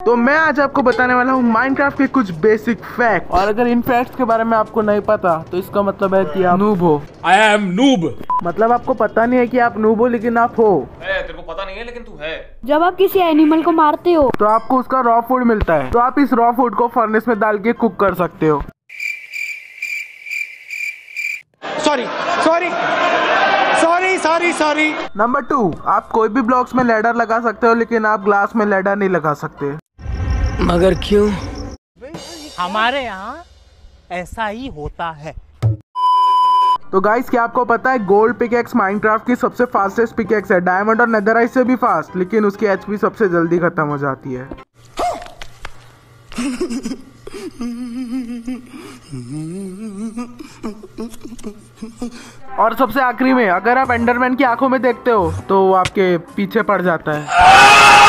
तो मैं आज आपको बताने वाला हूँ माइनक्राफ्ट के कुछ बेसिक फैक्ट। और अगर इन फैक्ट्स के बारे में आपको नहीं पता तो इसका मतलब है कि आप नूब हो। I am noob. मतलब आपको पता नहीं है कि आप नूब हो लेकिन आप हो। तेरे को पता नहीं है लेकिन तू है। जब आप किसी एनिमल को मारते हो तो आपको उसका रॉ फूड मिलता है, तो आप इस रॉ फूड को फर्नेस में डाल के कुक कर सकते हो। सॉरी। नंबर 2, आप कोई भी ब्लॉक्स में लैडर लगा सकते हो लेकिन आप ग्लास में लैडर नहीं लगा सकते। मगर क्यों? हमारे यहाँ ऐसा ही होता है। तो गाइस, क्या आपको पता है गोल्ड पिकेक्स माइनक्राफ्ट की सबसे फास्टेस्ट पिकेक्स है। डायमंड और नेदरराइट से भी फास्ट, लेकिन उसकी एचपी सबसे जल्दी खत्म हो जाती है। और सबसे आखिरी में, अगर आप एंडरमैन की आंखों में देखते हो तो वो आपके पीछे पड़ जाता है।